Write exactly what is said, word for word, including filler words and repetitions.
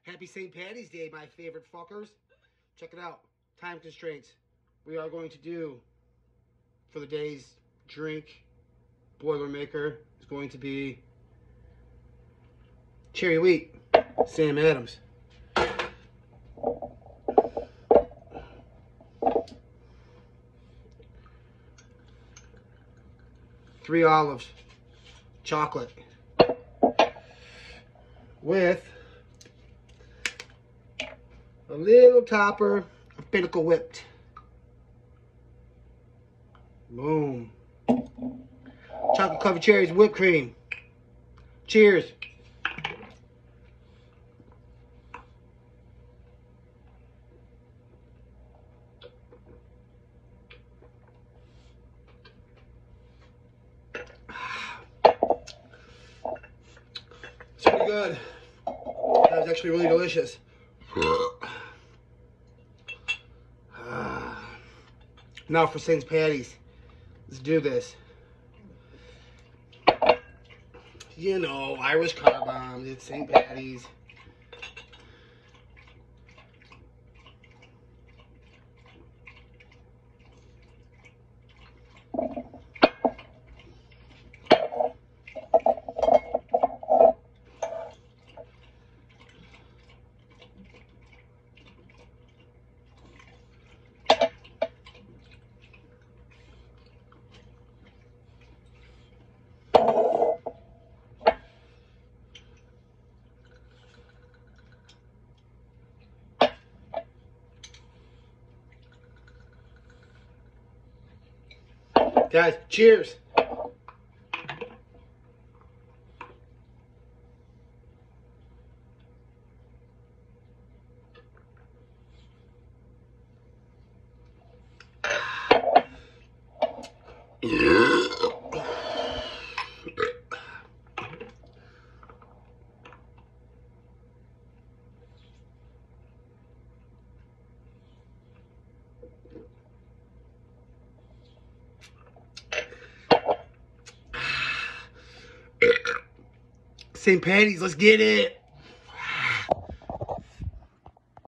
Happy Saint Patty's Day, my favorite fuckers. Check it out. Time constraints. We are going to do, for the day's drink, Boilermaker is going to be Cherry Wheat, Sam Adams. Three olives, chocolate, with a little topper of Pinnacle Whipped. Boom. Chocolate covered cherries, whipped cream. Cheers. It's pretty good. That was actually really delicious. Now for Saint Patty's. Let's do this. You know, Irish car bombs. It's Saint Patty's. Guys, cheers. Saint Patty's, let's get it.